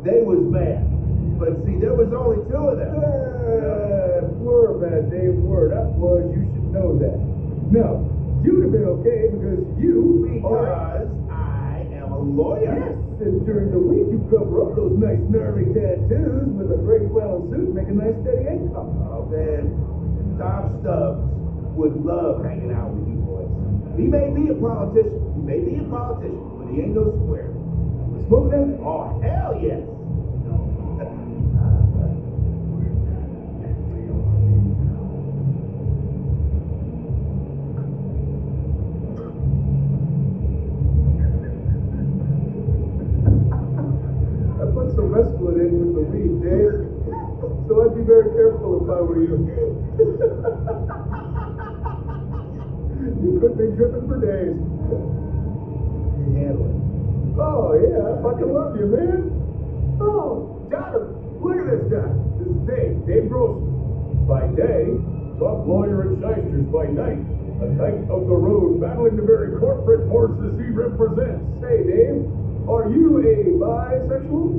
They was mad. But see, there was only two of them. Word, man, Dave, word. That was, you should know that. No, you'd have been okay because you Because I am a lawyer. Yes, and during the week you cover up those nice gnarly tattoos with a great flannel suit and make a nice steady income. Oh, man. Tom Stubbs would love hanging out with you boys. He may be a politician. But he ain't no square. Smoke that? Oh, hell yes. I put some mescaline in with the weed, Dave. So I'd be very careful if I were you. You could be tripping for days. You handle it. Oh, yeah, I fucking love you, man. Oh, Jonathan, look at this guy. This is Dave Grossman. By day, top lawyer and shysters by night. A knight of the road battling the very corporate forces he represents. Hey, Dave, are you a bisexual?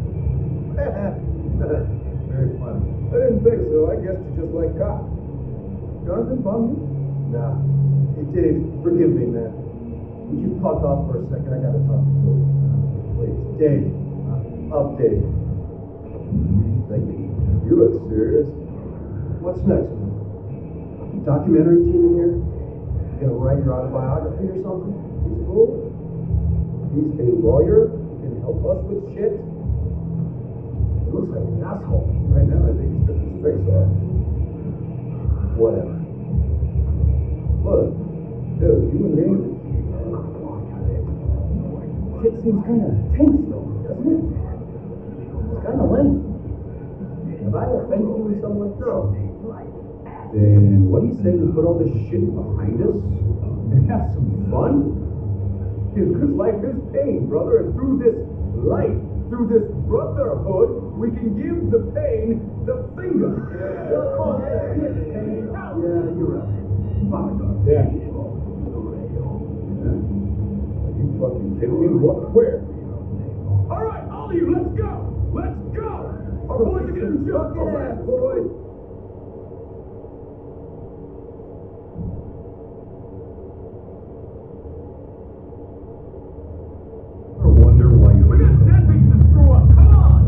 Very funny. I didn't think so. I guess you just like cops. Jonathan, bum you? Nah. Hey, Dave, forgive me, man. Would you fuck off for a second? I gotta talk to you. Please. Dave. Up, Dave. Thank you. You look serious. What's next, man? Documentary team in here? You gonna write your autobiography or something? He's cool. He's a lawyer. He can help us with shit. He looks like an asshole. Right now, I think he's took his face off. Whatever. Look, dude, you and me. Shit seems kind of tense, though, doesn't it? It's kind of lame. Have I offended you in some way? No. Then what do you say we put all this shit behind us and have some fun? Dude, because life is pain, brother, and through this life, through this brotherhood, we can give the pain the finger. Yeah, you're right. Fuck. Yeah. You fucking kidding me? What? Where? All right, all of you, let's go! Let's go! Our boys are getting jumped ass, boys! Wonder why you. We got deadbeats to screw up! Come on!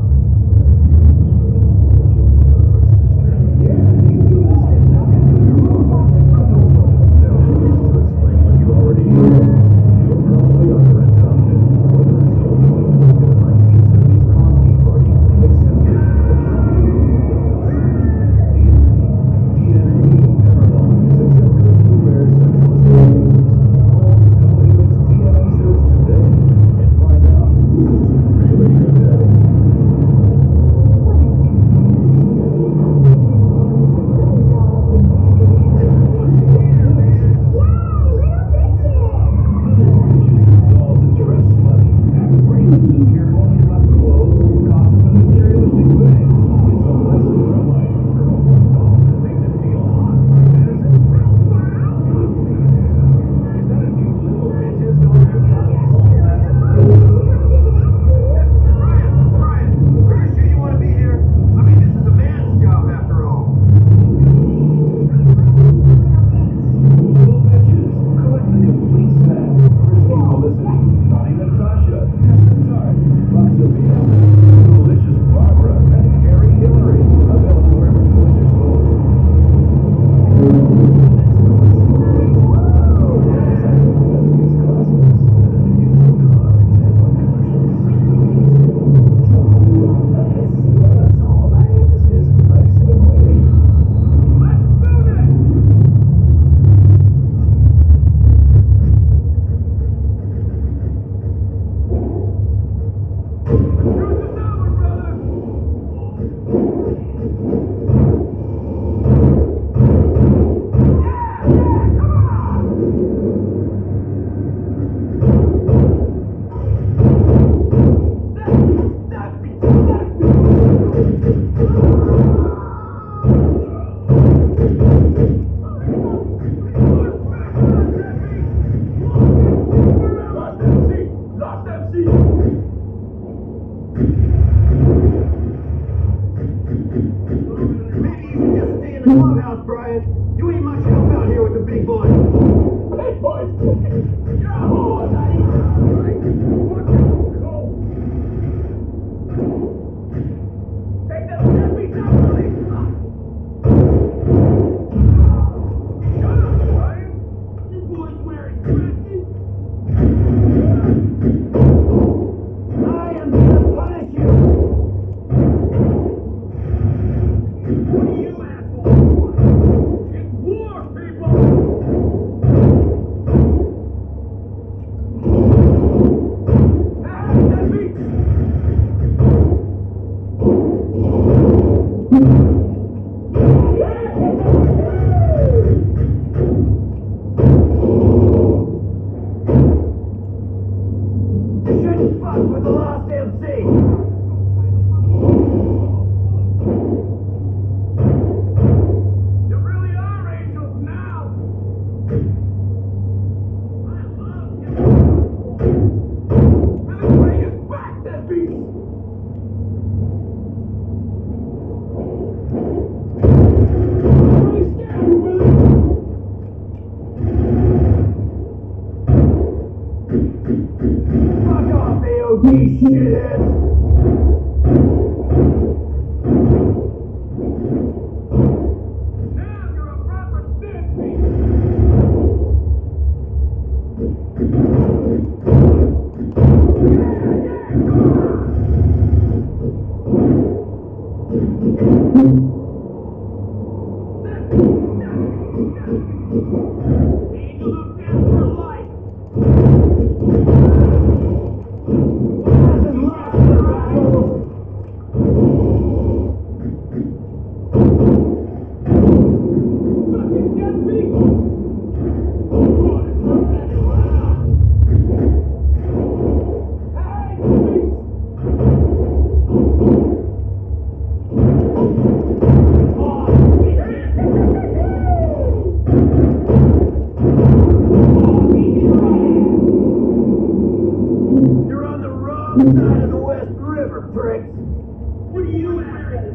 You're on the wrong side of the West River, pricks. What are you after,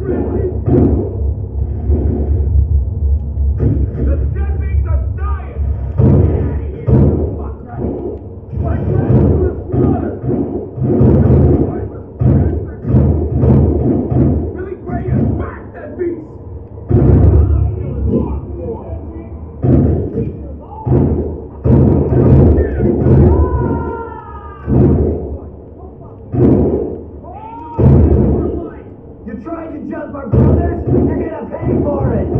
The dead beats are dying! Get out of here, you fuck right! My friends to the slaughter! Billy Gray is back, dead beats! You tried to jump our brothers? You're gonna pay for it!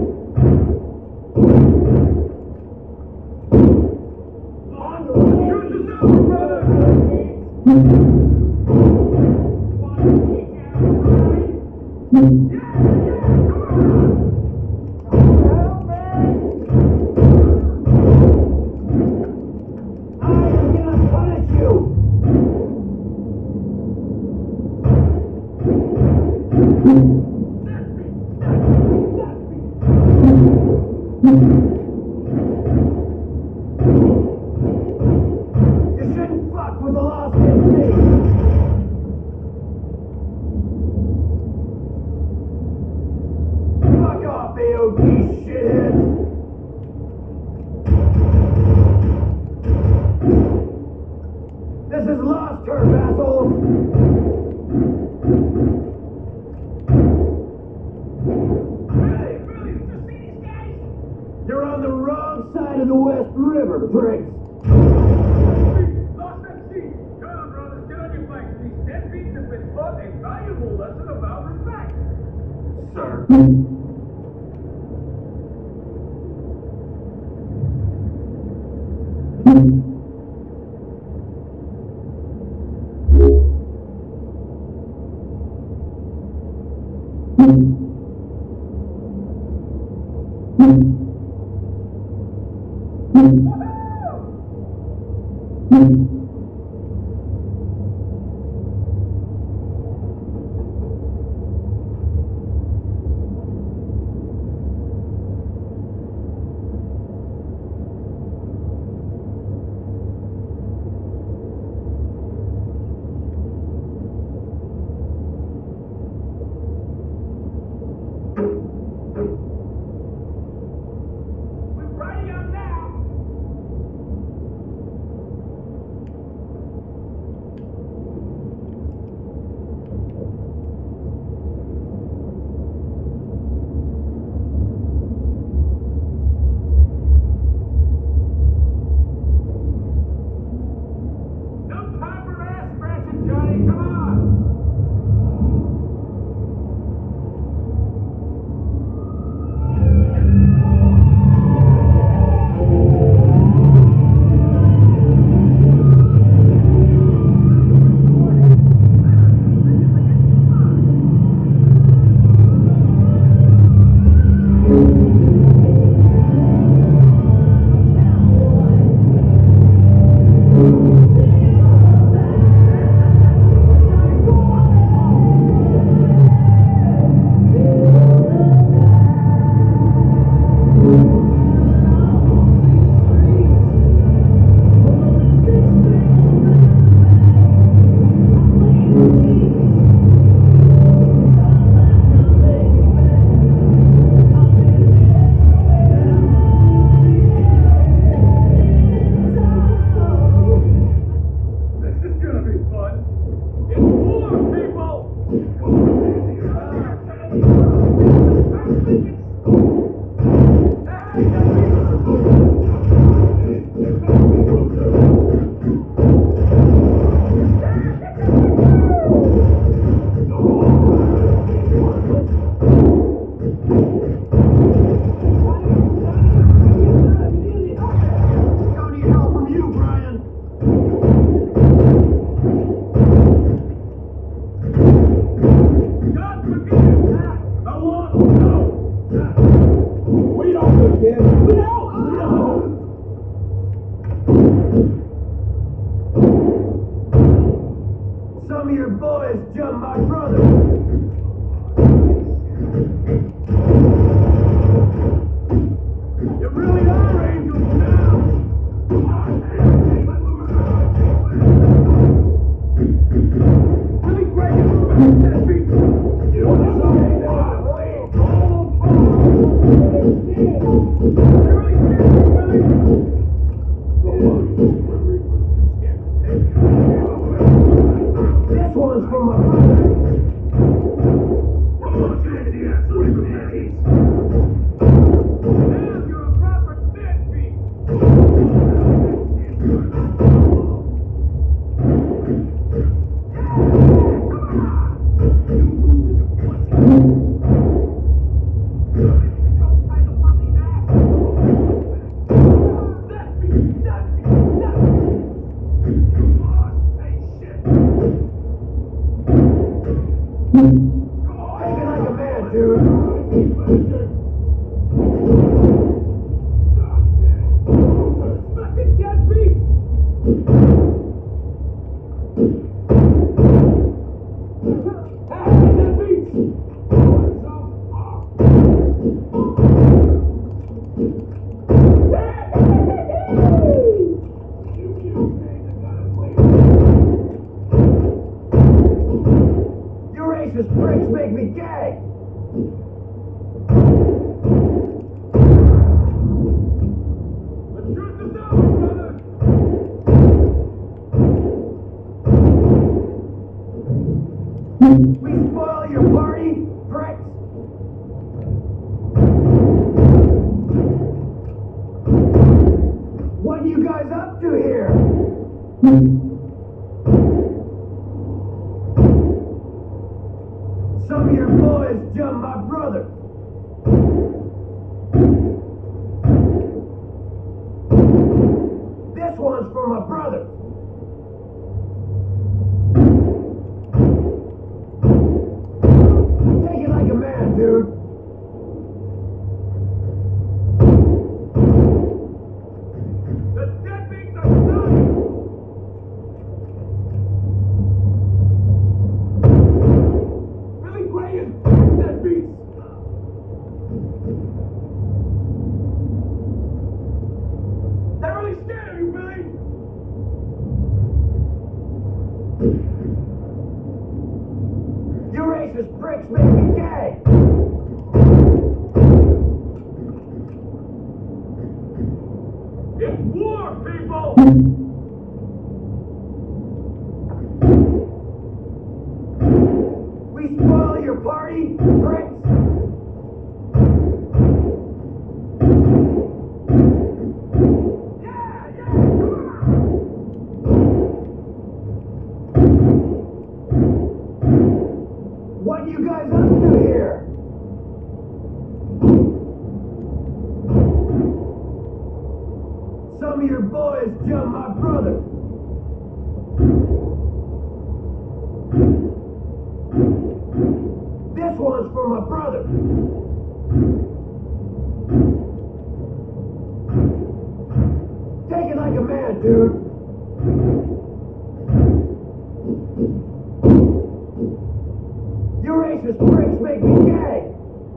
Truth is over, brother! I'm gonna punish you! You shouldn't fuck with the Lost MC! Fuck off, AOD shitheads! This is Lost Turf, assholes! Hey, Billy, did you see these guys? You're on the wrong side of the West River, pricks! Lost MC! Come on, brothers, get on your bikes. These dead beats have been taught a valuable lesson about respect. Sir. We're riding out now. again. Some of your boys jumped my brother. You really are angels now! Really great! That beat! You want to say that? They're really scared, Billy! This one's from my brother. Damn, you're a proper deadbeat! Take it like a man, dude. Fucking deadbeat! Hey, deadbeat! Your racist pricks make me gay. The truth is out, brother! We spoil your party, pricks. What are you guys up to here? Some of your boys jumped my brother. This one's for my brother. Take it like a man, dude. The deadbeats are done! Billy Gray is deadbeats! They're really scared of you, Billy! You racist pricks make me gay. It's war, people! We spoil your party, pricks. Yeah, come on! What are you guys up to here? Some of your boys jumped my brother. This one's for my brother. Take it like a man, dude. You racist pricks make me gay.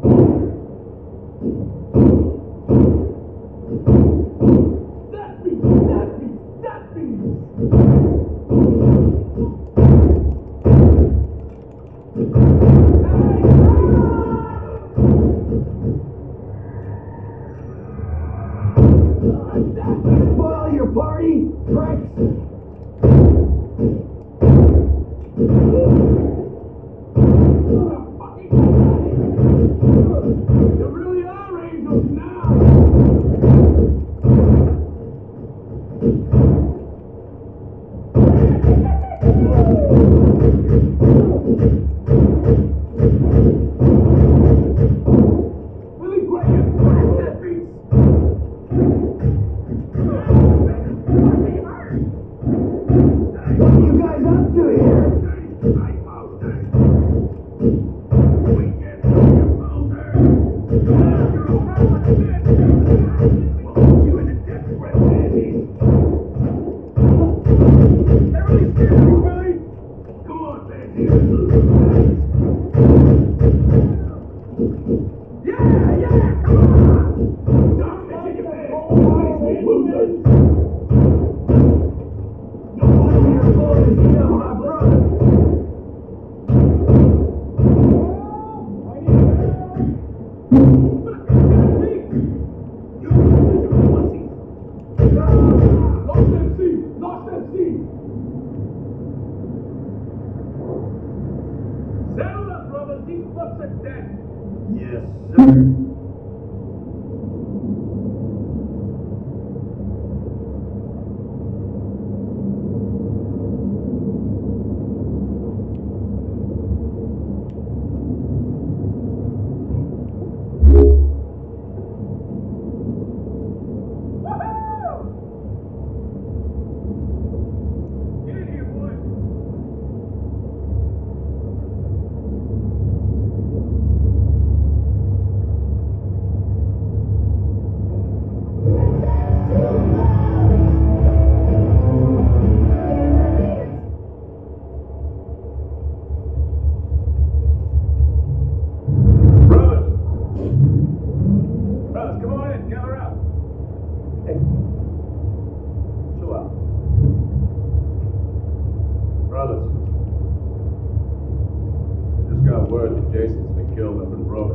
Spoil your party, pricks. You really are angels now! Billy Gray is deadbeats! What are you guys up to here? Yes, sir. Get in here, boys. Brothers! Brothers, come on in, gather out. Hey, chill out. Brothers, I just got word that Jason's been killed up in Broken.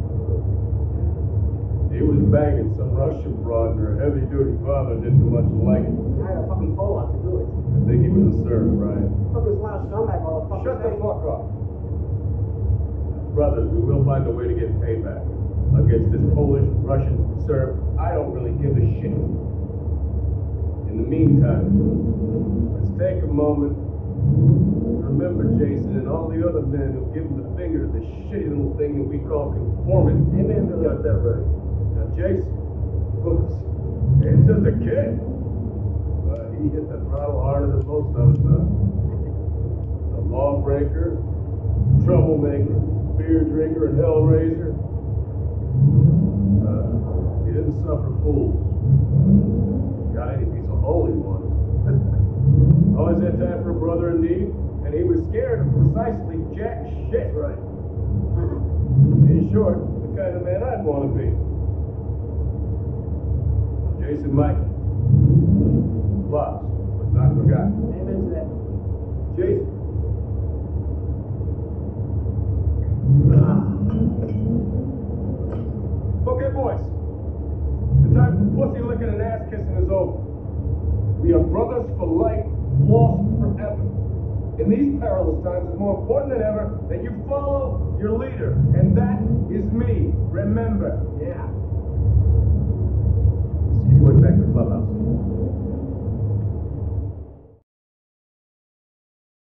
He was banging some Russian broad and her heavy-duty father didn't much like it. I had a fucking Pollock to do it. I think he was a serf, Brian. Fuck this loud scumbag motherfucker. Shut the fuck up. Brothers, we will find a way to get payback against this Polish, Russian serf. I don't really give a shit. In the meantime, let's take a moment to remember Jason and all the other men who give him the finger to this shitty little thing that we call conformity. Amen, Billy. Got that right. Now, Jason, he's just a kid. But he hit the throttle harder than most of us, huh? A lawbreaker, troublemaker, beer drinker, and hellraiser. He didn't suffer fools. Got any piece of holy one. Always had time for a brother in need, and he was scared of precisely jack shit. Right. In short, the kind of man I'd want to be. Jason Michaels. Lost, but not forgotten. Amen to that. Jason. Okay, boys. The time for pussy licking and ass kissing is over. We are brothers for life, lost forever. In these perilous times, it's more important than ever that you follow your leader, and that is me. Remember. Yeah.